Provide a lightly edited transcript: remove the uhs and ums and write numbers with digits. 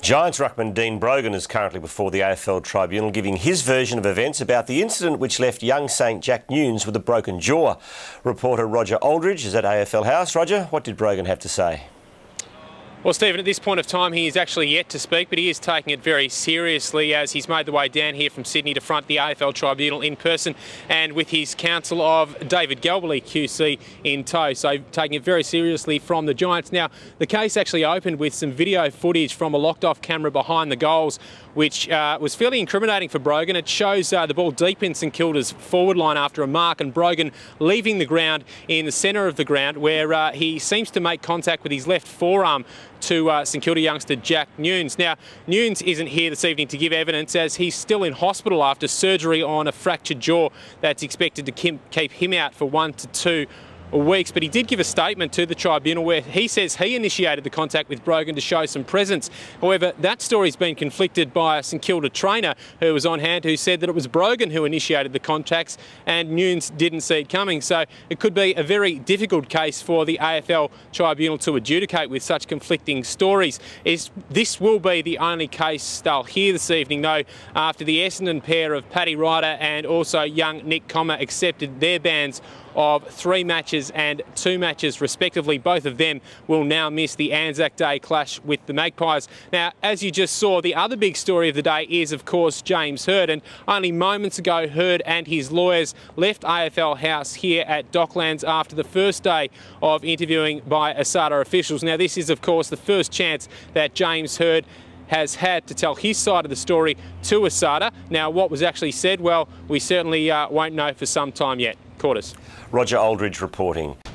Giants ruckman Dean Brogan is currently before the AFL Tribunal giving his version of events about the incident which left young Saint Jack Newnes with a broken jaw. Reporter Roger Aldridge is at AFL House. Roger, what did Brogan have to say? Well, Stephen, at this point of time, he is actually yet to speak, but he is taking it very seriously as he's made the way down here from Sydney to front the AFL Tribunal in person and with his counsel of David Galbally QC in tow. So taking it very seriously from the Giants. Now, the case actually opened with some video footage from a locked-off camera behind the goals, which was fairly incriminating for Brogan. It shows the ball deep in St Kilda's forward line after a mark and Brogan leaving the ground in the centre of the ground where he seems to make contact with his left forearm to St Kilda youngster Jack Newnes. Now, Newnes isn't here this evening to give evidence as he's still in hospital after surgery on a fractured jaw that's expected to keep him out for 1 to 2 weeks, but he did give a statement to the tribunal where he says he initiated the contact with Brogan to show some presence. However, that story's been conflicted by a St Kilda trainer who was on hand who said that it was Brogan who initiated the contacts and Newnes didn't see it coming. So it could be a very difficult case for the AFL Tribunal to adjudicate with such conflicting stories. This will be the only case they'll hear this evening though, after the Essendon pair of Paddy Ryder and also young Nick Comer accepted their bans of 3 matches and 2 matches respectively. Both of them will now miss the Anzac Day clash with the Magpies. Now, as you just saw, the other big story of the day is, of course, James Hird, and only moments ago, Hird and his lawyers left AFL House here at Docklands after the first day of interviewing by ASADA officials. Now, this is, of course, the first chance that James Hird has had to tell his side of the story to ASADA. Now, what was actually said, well, we certainly won't know for some time yet. Quarters. Roger Aldridge reporting.